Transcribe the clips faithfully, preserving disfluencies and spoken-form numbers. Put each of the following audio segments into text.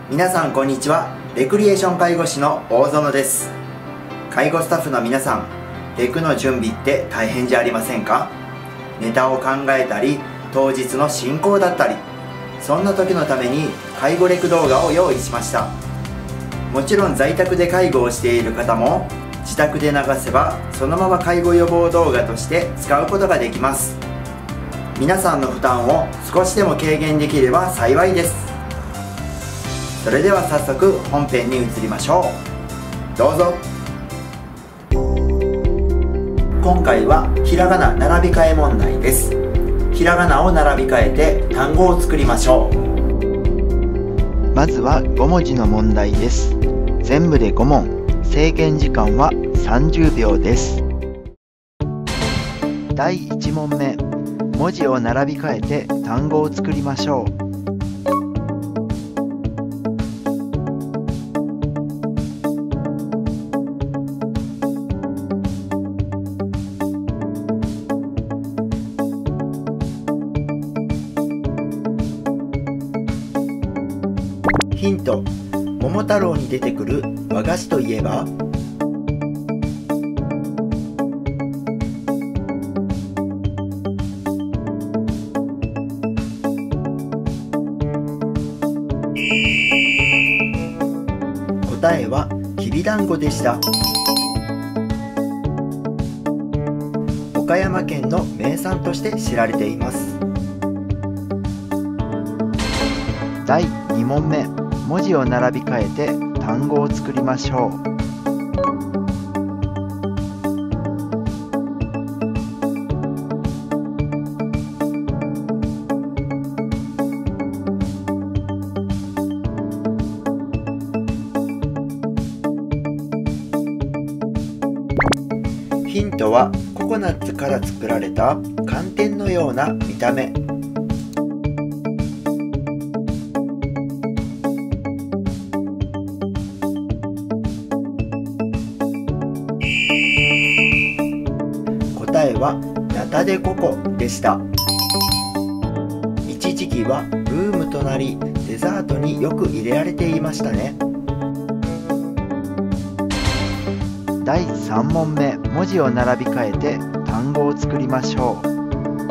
皆さんこんにちは。レクリエーション介護士の大園です。介護スタッフの皆さん、レクの準備って大変じゃありませんか？ネタを考えたり、当日の進行だったり、そんな時のために介護レク動画を用意しました。もちろん在宅で介護をしている方も自宅で流せばそのまま介護予防動画として使うことができます。皆さんの負担を少しでも軽減できれば幸いです。それでは早速本編に移りましょう。どうぞ。今回はひらがな並び替え問題です。ひらがなを並び替えて単語を作りましょう。 まずはごもじの問題です。全部でごもん、制限時間はさんじゅうびょうです。だいいちもんめ、文字を並び替えて単語を作りましょう。 ヒント、桃太郎に出てくる和菓子といえば？答えはきびだんごでした。岡山県の名産として知られています。 だいにもんめ、文字を並び替えて単語を作りましょう。 ヒントはココナッツから作られた寒天のような見た目。答えはナタデココでした。一時期はブームとなりデザートによく入れられていましたね。 だいさんもんめ、文字を並び替えて単語を作りましょう。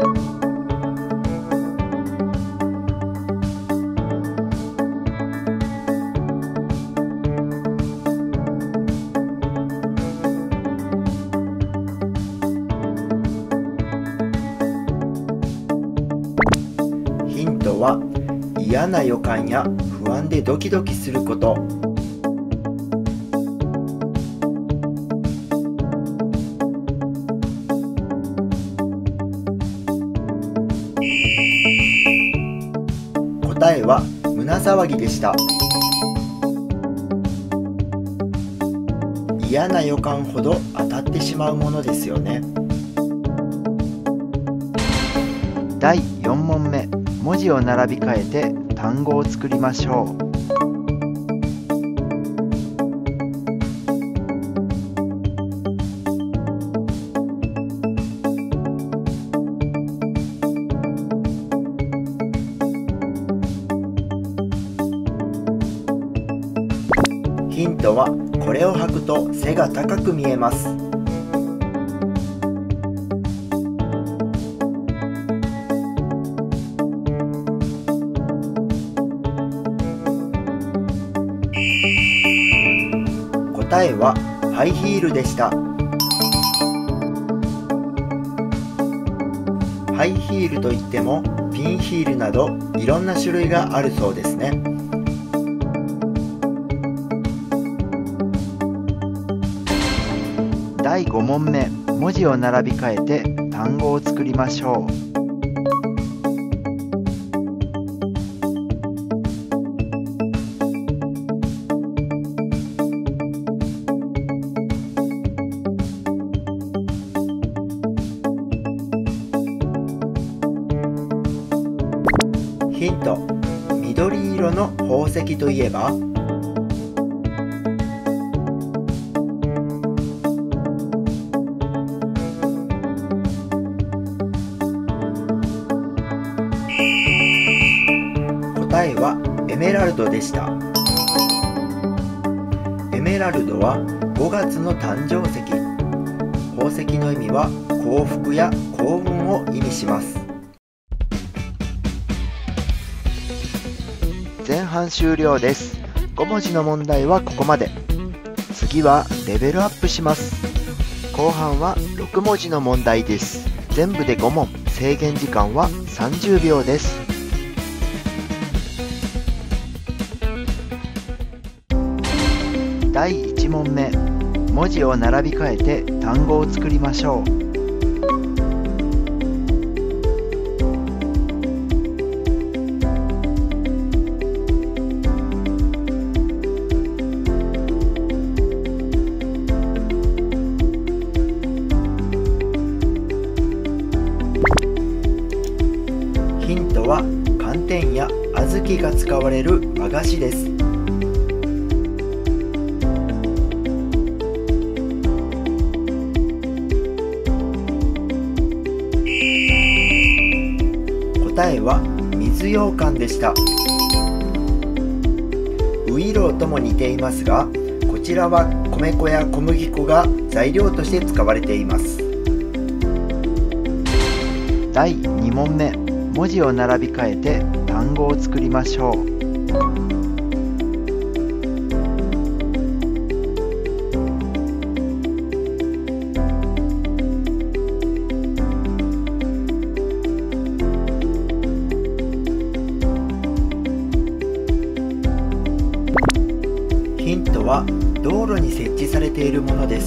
ヒントは嫌な予感や不安でドキドキすること。答えは胸騒ぎでした。嫌な予感ほど当たってしまうものですよね。 だいよんもんめ、文字を並び替えて単語を作りましょう。 ヒントはこれを履くと背が高く見えます。答えはハイヒールでした。ハイヒールといってもピンヒールなどいろんな種類があるそうですね。 だいごもんめ、文字を並び替えて単語を作りましょう。 ヒント、緑色の宝石といえば？答えはエメラルドでした。 メラルドはごがつの誕生石。宝石の意味は幸福や幸運を意味します。 前半終了です。ご文字の問題はここまで。次はレベルアップします。後半はろく文字の問題です。全部でご問、制限時間はさんじゅうびょうです。だいいち問目、文字を並び替えて単語を作りましょう。ヒントは寒天や小豆が使われる和菓子です。答えは水羊羹でした。ウイローとも似ていますが、こちらは米粉や小麦粉が材料として使われています。だいに問目、文字を並び替えて単語を作りましょう。ヒントは道路に設置されているものです。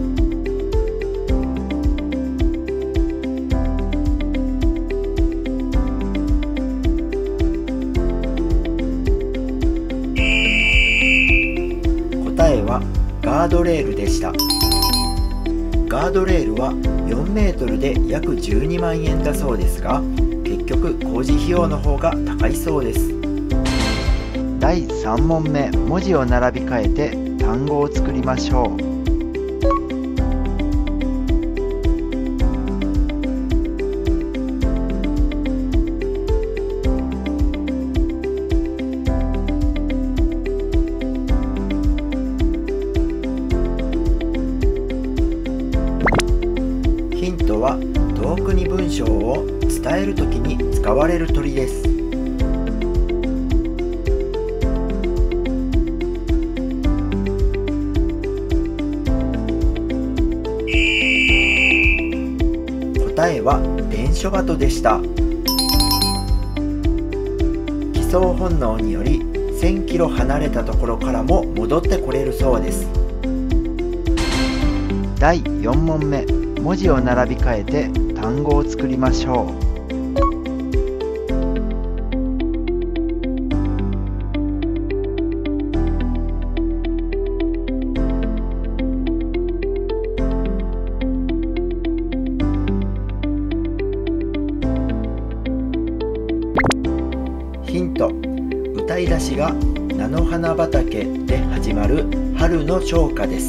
答えはガードレールでした。ガードレールはよんメートルで約じゅうにまんえんだそうですが、結局工事費用の方が高いそうです。だいさん問目、文字を並び替えて単語を作りましょう。ヒントは遠くに文章を伝えるときに使われる鳥です。答えは伝書鳩でした。帰巣本能によりせんキロ離れたところからも戻ってこれるそうです。だいよん問目、文字を並び替えて単語を作りましょう。ヒント、歌い出しが菜の花畑で始まる春の唱歌です。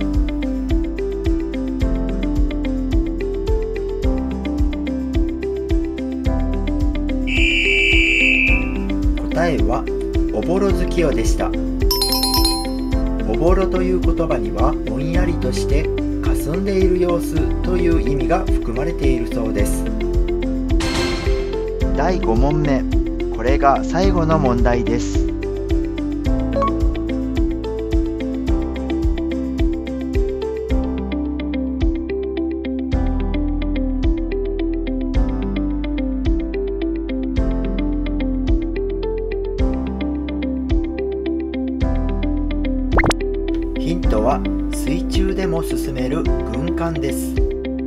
答えはおぼろ月夜でした。おぼろという言葉にはぼんやりとして霞んでいる様子という意味が含まれているそうです。だいご問目、これが最後の問題です。ヒントは水中でも進める軍艦です。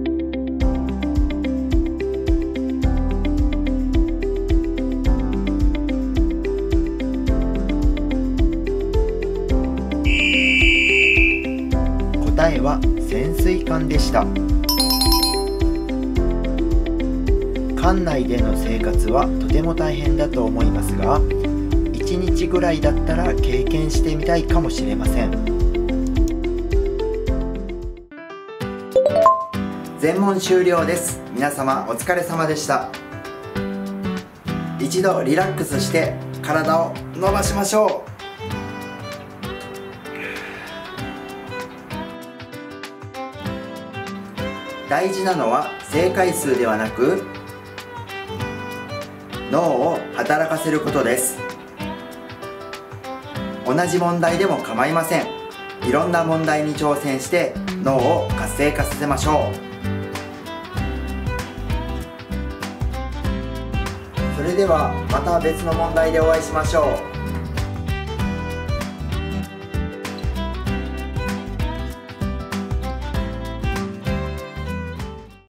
答えは潜水艦でした。艦内での生活はとても大変だと思いますが、いちにちぐらいだったら経験してみたいかもしれません。全問終了です。皆様お疲れ様でした。一度リラックスして体を伸ばしましょう。 大事なのは正解数ではなく脳を働かせることです。同じ問題でも構いません。いろんな問題に挑戦して脳を活性化させましょう。それではまた別の問題でお会いしましょう。